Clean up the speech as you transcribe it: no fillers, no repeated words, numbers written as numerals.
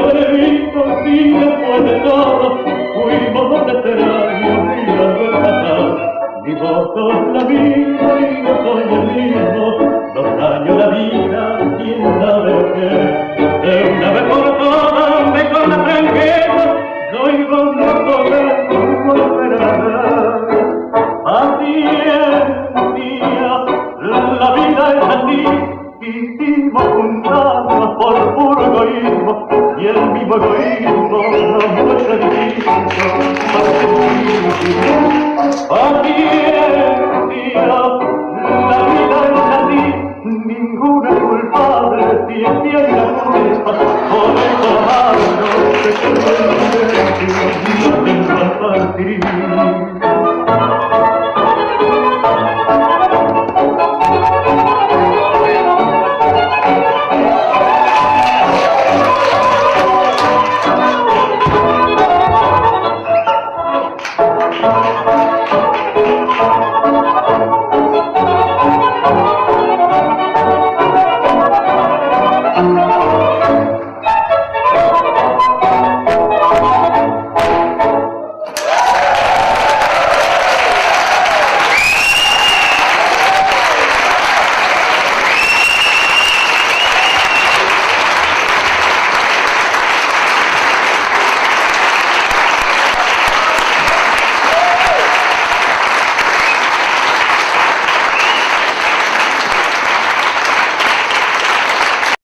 visto y después de todo fuimos veteranos y la verdad. Ni vos sos la vida y no soy el mismo. 2 años la vida, quién sabe qué. De una vez por todas me con la franqueza, soy vos no podés volver a ver. Paciencia, la vida es así. Hicimos juntarnos por puro egoísmo y el mismo egoísmo nos muestra distinto. Paciencia, la vida es así, ninguna es culpable si es bien la culpa por el cobarde que